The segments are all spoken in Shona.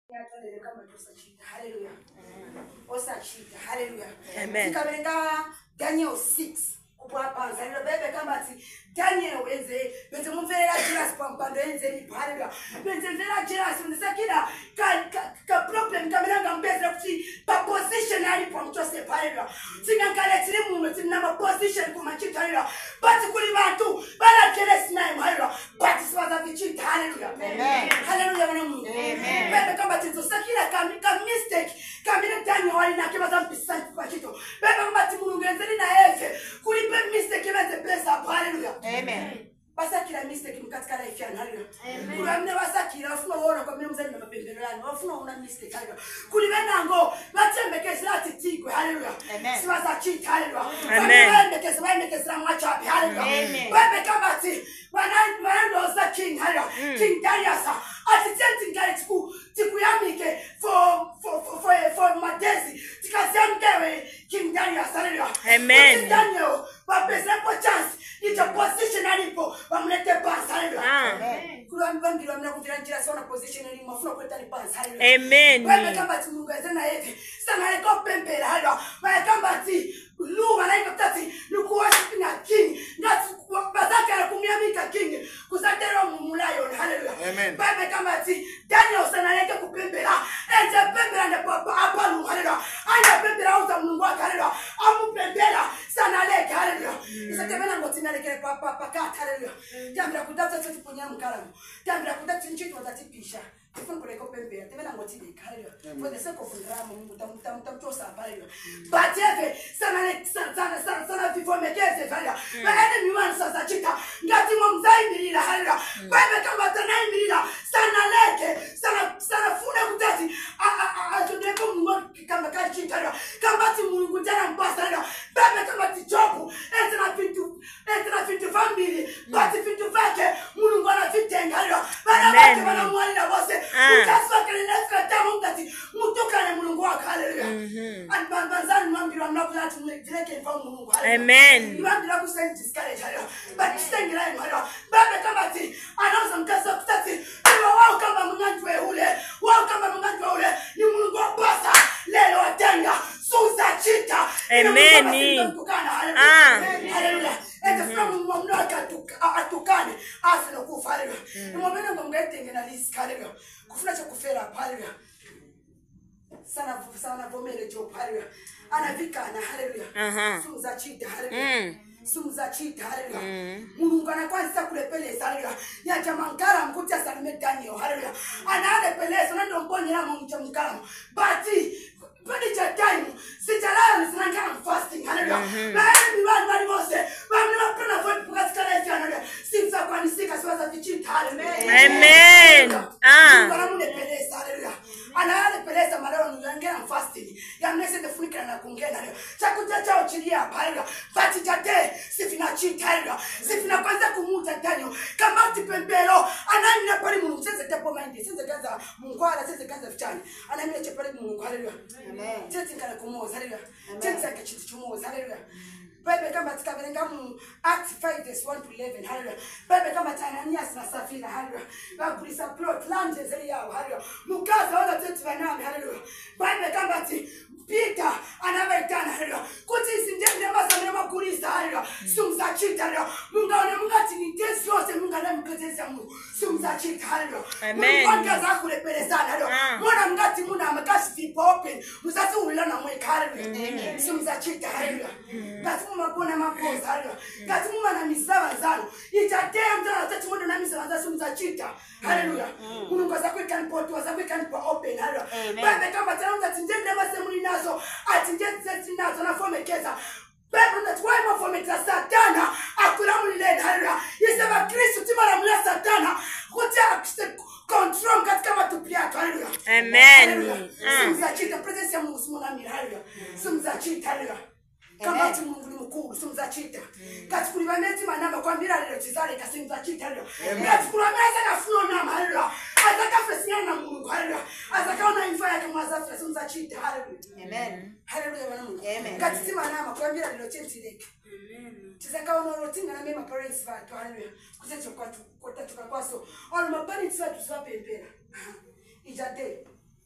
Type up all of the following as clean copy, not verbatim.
Hallelujah. Osachita. Hallelujah. Amen. Daniel 6. Daniel benze mumvera Jesus pampando enze Hallelujah. Benze mvera Jesus ndisakira ka problem kamelanga mbeza kuti pa position ali pomtose Hallelujah. Singakale tiri mume tina ma position kuma chita Hallelujah. But kuli bantu bala keres name Hallelujah. But swaza vichita Hallelujah. Amen. Hallelujah wana Mungu. Amen. Bebe kama tizosakira ka mistake kamina Daniel wali na kibaza mpisanti kwa chito. Bebe kama timungu enzeli na eze kuli mistake meze pesa Hallelujah. Amen. Basakira mistake mkatika life yana Hallelujah. Amen. Kulamne basakira ufuna wona kwa mimi mzali na mapemberano ufuna una mistake Hallelujah. Kulibena ngo batembekeze lati tigwe Hallelujah. Amen. Siwaza chita Hallelujah. Amen. Bembekeze mwachapi Hallelujah. Amen. Bebe kama ti wanando za king Hallelujah. King Darius atitenti ngale tiku yamike for madezi tikasiamkewe King Darius Hallelujah. Amen. Daniel bapesa po chance ita position alipo bamlete pass Hallelujah. Amen. Kula mbangiro mna kuvira njira sana position ali mafuna kweta ni pass Hallelujah. Amen. Wewe kama timungu ezana yete sana liko pembele Hallelujah. Wewe kama ti lu malaika tati lukuwashi na king ngati bazaka ya kumyamika king kuzatera mumulayo Hallelujah. Amen. Wewe kama ti Daniel sana yake kupembela enje pembela na papa hapa lu Hallelujah. Aya pembela uza Mungu Hallelujah. Amu pembela sana leke Hallelujah. Isatemena ngotina leke papa pakata Hallelujah. Tambira kudata tatu ponya mkalamu. Tambira kudata nchito watatipisha. Kifun kule kopembea. Temena ngotine Hallelujah. For the sake of Mungu Mungu tamtosa Hallelujah. But eve sana vivomekeze Hallelujah. Baada miwani sasa chita ngati mzai milila Hallelujah. Baba kama tanai milila sana leke sana funa kutati atondeko Mungu kama kachita Hallelujah. Kama ti Mungu jana mbasa Hallelujah. Baba kama ti jobu entra fitu family but fitu fake Mungu ana fitenga Hallelujah. Baba kama mwali na wose ukaswa kile nafika tamu ngati mutoka na Mungu wako Hallelujah. Anbanzani mwambiro mnakulati mleke mfamu Mungu Hallelujah. Amen. Mwambiro kusend discourage Hallelujah. But stand line Hallelujah. Baba kama ti anauza mkasa kutati ni wao kama mnganjwe ule wao kama mnganjwe ule ni Mungu wa basa leo watenga suza chita. Amen. Hallelujah. Ende from mmoja atukane afina kufa Hallelujah. Ni mwamene ngomgetenge na list Hallelujah. Kufuna cha kufera Hallelujah. Sana vomele job Hallelujah. Anavikana Hallelujah. Suza chita Hallelujah. Suza chita Hallelujah. Mungu anakwanza kulepeleza Hallelujah. Ya jamangara mkutia salime Daniel Hallelujah. Anaade pelezo ndio mbonye na mungu jamangara. But it's a time. Sit around and I'm fasting. Hallelujah. Everyone mose. I'm not going to vote because Hallelujah. Seems like when you seek as well as the cheat. Amen. Hallelujah. And I had a place of my own and fasting. I'm missing the flicker and a kungena. Chakuta chao chilia Hallelujah. But it's a day. Sifina cheat Hallelujah. Sifina kwanza kumuta Daniel. Kamati pembelo. And I'm not putting Mungu. Since the temple mind. Since the Gaza Munguala. Since the Gaza Chan. And I'm not putting Mungu. Hallelujah. Amen. Just think of Kumos, Hallelujah. Just like a chumos, Hallelujah. Bible come at Kavengamu, Act 5, verse 1 to 11, Hallelujah. Bible come at Ananias, Safina, Hallelujah. Bible is a plot, land is a Hallelujah. Mukaza, all the things Hallelujah. Bible come at Peter, another done, Hallelujah. Kutis in them, never Kurisa, Hallelujah. Sumsa Chita, Munga, Mungati, Test yours and Munga, Kazamu, Sumsa Chita, Hallelujah. Amen. One Kazakule Perezan, Hallelujah. One I'm not Muna, Makasi, open, Musasu will learn away, Hallelujah. Sumsa Chita, Hallelujah. That's Muna Mapos, Hallelujah. That's Muna Misava Zano. It's a damn that Muna Misava Sumsa Chita, Hallelujah. Munga can put was a weekend for open, Hallelujah. But the Kamatana that's in them, so I think that's not on a form of Kesa. Bible that's why my form is Satana. I could only let Hallelujah. Yes, I'm a Christ to Timara Satana. What's the control got come to play Hallelujah. Amen. Some Zachi, the presence of Musmona Hallelujah. Some Zachi Hallelujah. Kama tu Mungu ni mkuu, sumzachita. Katukuli wameti manamba kwa mbira leo tizale kasimzachita leo. Katukuli wameza na funo na Hallelujah. Azaka fesiana na Mungu Hallelujah. Azaka ona infaya kama azafra sumzachita Hallelujah. Amen. Hallelujah wana Mungu. Amen. Katiti manamba kwa mbira leo chentileke. Amen. Tizaka ona rotinga na mema parents watu Hallelujah. Kuzecho kwa tukakwaso. Ona mabani tsatu swape mpera. Ijade.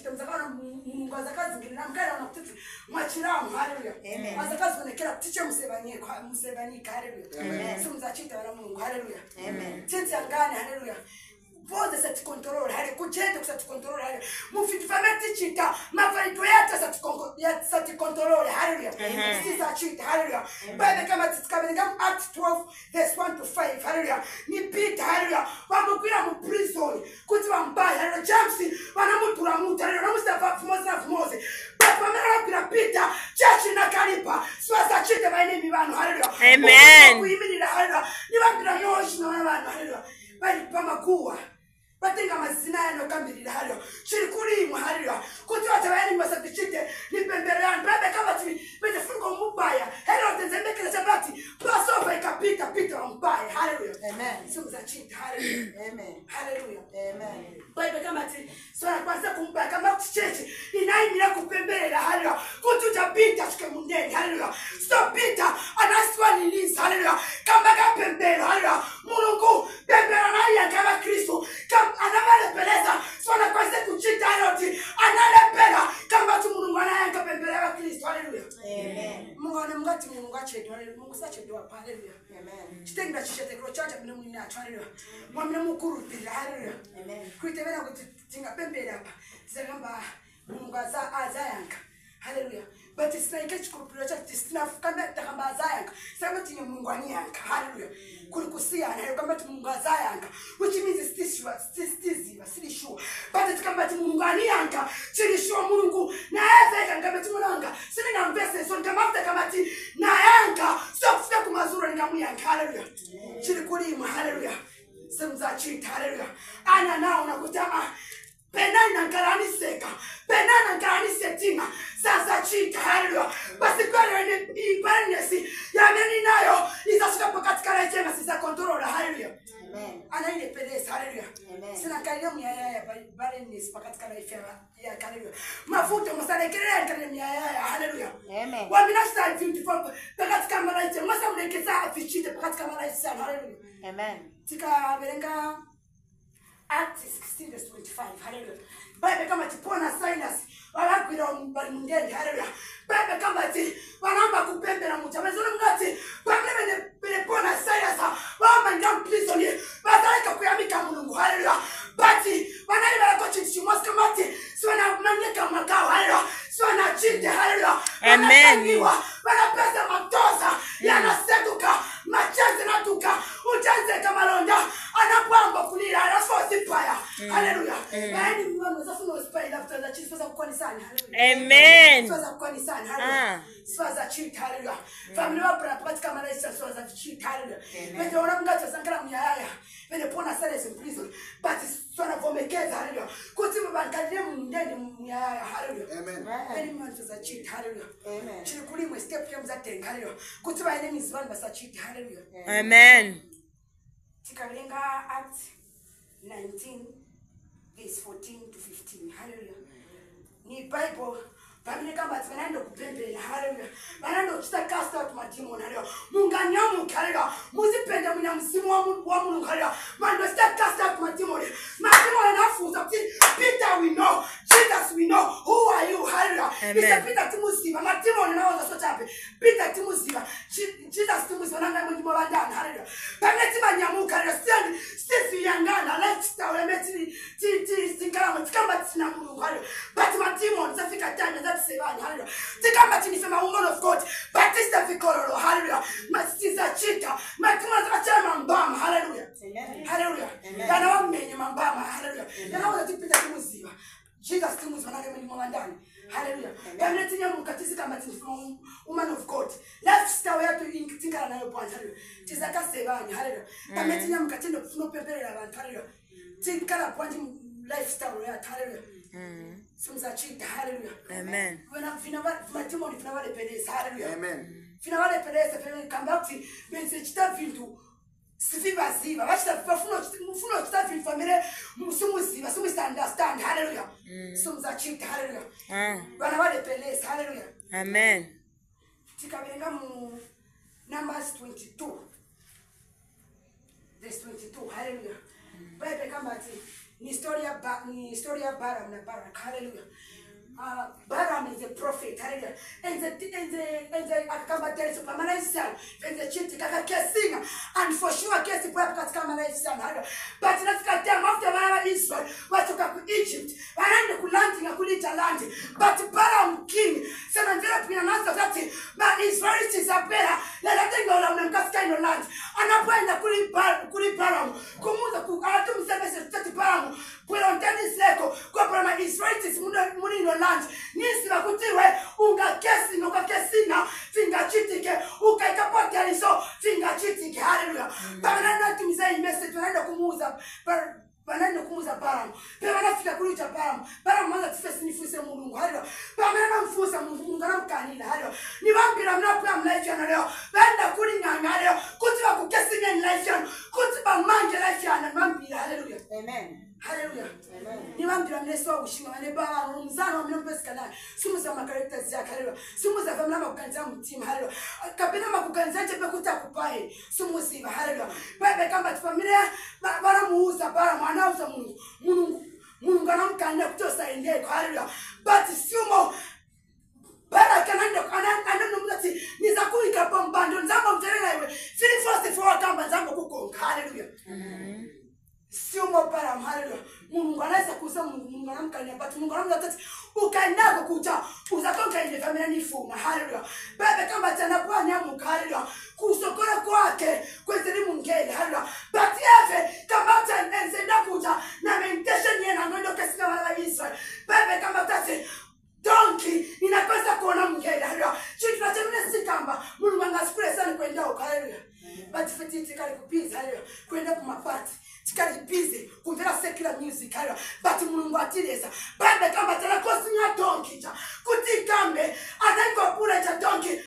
chita mzakana mungu azakazingirira mkaya ona kuti mwachiramu haleluya azakazonekera kuti musevani haleluya simuzachita vana mungu haleluya tsenzi angane haleluya vote sati control hale kuchete kusati control hale mufiti fameti chita mafaito yata sati control haleluya sisa chita haleluya baada kama tsikabeleka Acts 12 verse 1 to 5 haleluya ni Peter haleluya bamukwira mu prison kuti bambaya haleluya James banamutura mutu haleluya Mustafa Mose bapamela kwira Peter church na kalipa swaza chita baine bano haleluya amen kuyimirira haleluya ni bambira noshi na bano haleluya bali pamakuwa batenga mazina yano kambirira haleluya chiri kuri mu haleluya kuti watabayani masatichite ni pemberani babe kama timi bete fungo mubaya haleluya tenzembekeza chabati pasova ikapita pita mbaya haleluya amen simuza chita haleluya amen haleluya amen babe kama ti sora kwanza kumbaya kama ticheche inaimira kupemberera haleluya kuti utapita chike mundeni haleluya stop pita anaswa nilisa haleluya kama kapembero haleluya Mulungu pembera na ya kama Kristo analepeleza sona kwanza kuchita yote analepela kama tu Mungu anayanga pembelea Kristo haleluya amen Mungu anamngati Mungu achedo haleluya Mungu sachedo haleluya amen chitenga chishete kro chacha bino mwini acho haleluya mwamina mukuru bila haleluya amen kuitebena kuti tinga pembelea hapa zagamba Mungu azayanga haleluya but it's like a chikupiro cha tisina kama takamba azayanga sema tinga Mungu aniyanga haleluya kulikusia na kama Mungu azayanga which means still sure but it's kama Mungu aniyanga chili sure Mungu na eza kama tumunanga sina na mbese so kama na yanga so kufika kumazuru ningamuyanga haleluya chili kulima haleluya semza chita haleluya ana nao nakutama penana ngalani seka penana ngalani setima sasa chita haleluya basi kwa ni ibanesi yameni nayo izashika katika rejema sisa control haleluya amen ana ile pelesa haleluya amen sina kalio mya bale ni katika life ya haleluya mafuta msalekelea kale mya haleluya amen wa minasta 54 katika malaika masa mlekeza afichite katika malaika haleluya amen tika belenga Acts 16 verse 25 haleluya Bible kama tipona Silas walakwira mundeni haleluya Bible kama ti wanamba kupembera mutamezono ngati bamene pona Silas wamba ndam prison bataleka kuyamika Mulungu haleluya bati wanali balakochi chimos kama ti siwana manyeka makao haleluya siwana chinde haleluya amen wanapesa matoza yanasetuka machanze natuka ujanze kama londa anapamba kulira anafosi paya haleluya yani mwana zafuna uspaya after that chief sasa kwa nisani haleluya amen sasa kwa nisani haleluya sasa chief haleluya family wa prapati kama raisa sasa chief haleluya ndio ona mngata sankara mnyaya vile pona sale in prison but sona vomekeza haleluya kuti babankalie mndeni mnyaya haleluya amen yani mwana sasa chief haleluya amen chiri kulimwe step ya mzatenga haleluya kuti baine mizwani basa chief haleluya amen Tikalenga Acts 19 verse 14 to 15 haleluya ni Bible Bamine kama tunaenda kupembela haleluya banando tutakasta watu madimoni haleluya munganyamu haleluya muzipende mnya msimu wa Mungu haleluya mando tutakasta watu madimoni anafuza Peter we know Jesus we know who are you haleluya Peter timusiba madimoni naoza sotape Peter timusiba Jesus timusiba nanga mwindimo bandana haleluya bameti manyamuka haleluya sisi yangana lifestyle emeti tingala mtikamba tina Mungu haleluya but madimoni zafika tena Sevani, hallelujah. Take up matini fema woman of God. Batista Vicoloro, hallelujah. Masiza chita. Matuma zacha mambama, hallelujah. Hallelujah. Yana wamenye mambama, hallelujah. Yana wada tipita timuziva. Jesus timuziva nage meni mwandani. Hallelujah. Yana tinya mukatisi kama matini fema woman of God. Lifestyle ya tu tingala na yopo, hallelujah. Tizaka Sevani, hallelujah. Yana tinya mukatino no pepere la bantu, hallelujah. Tingala pwanji lifestyle ya, hallelujah. Sumza chita hallelujah amen wana finawale matimoni finawale pelesa hallelujah amen finawale pelesa fene kambati benze chita vindu siviva ziva bachita mufuno chita vindu famile musumuziva understand hallelujah sumza chita hallelujah wana wale pelesa hallelujah amen tikabenga mu Numbers 22 verse 22 hallelujah Bible kambati ni historia Balaam na Barak. Hallelujah. Balaam is a prophet. Hallelujah. And the akakamba tele pamana Israel. And the chiti kaka kesinga. And for sure kesi kwa katika mana Israel. Hallelujah. But nafika time after mana Israel watoka ku Egypt. Wanaenda kulanti na kulita land. But Balaam king. Sema njera pina nasa kati. Ma Israelites apela. Lala tenga ula mnamkasika ino land. Anapoenda kuli Balaam. Kumuza anatumsebese tati Balaam. Pwela ontani sleko. Kwa Balaam Israelites muni ino land. Nisi wakutiwe unga kesinga finga chitike ukaikapote aliso finga chitike. Hallelujah. Pamana tumiza hii message tunaenda kumuuza Balaam. Pamana fika kulicha Balaam mwanza tufesi nifuse Mungu. Hallelujah. Pamana mfusa Mungu na mkanila. Hallelujah. Ni wambira mnapuya mlife yana leo. Wenda kulinganga leo. Kutiwa kukesinga life yana. Kutiwa manje life yana. Wambira. Hallelujah. Amen. Hallelujah. Amen. Ni wambira mneso ushinga wane Balaam mzano mnombe sikana. Sumuza makaracters ya hallelujah. Sumuza famila makukanza mtima. Hallelujah. Kapina makukanza chepe kutakupahe. Sumuziva. Hallelujah. Bebe kamba familia bara muuza Balaam anauza Mungu anamkanya kutosa endeko. Hallelujah. But sumo Barak anando mzati nizakui kapambando nzamba mterela iwe fili first for kamba nzamba kukonga. Hallelujah. Sumo Balaam. Hallelujah. Mungu anaweza kuuza Mungu anamkanya but Mungu anamzati ukaendako kuja uzakonga ile familia nifunga. Hallelujah. Bebe kamba tena kwa nyamu. Hallelujah. Kusokora kwake kwezeli mungele. Hallelujah. But yeve kamba tena enzenda kuja na meditation yena ngondo kesika wala Israel. Bebe kamba tati donkey inakosa kuona mungele. Hallelujah. Chitu na chemine sikamba Mungu angasikule sana kwenda huko. Hallelujah. But fiti tikali kupiza. Hallelujah. Kwenda kumapati tikali busy kumvera secular music. Hallelujah. But Mungu atileza bebe kamba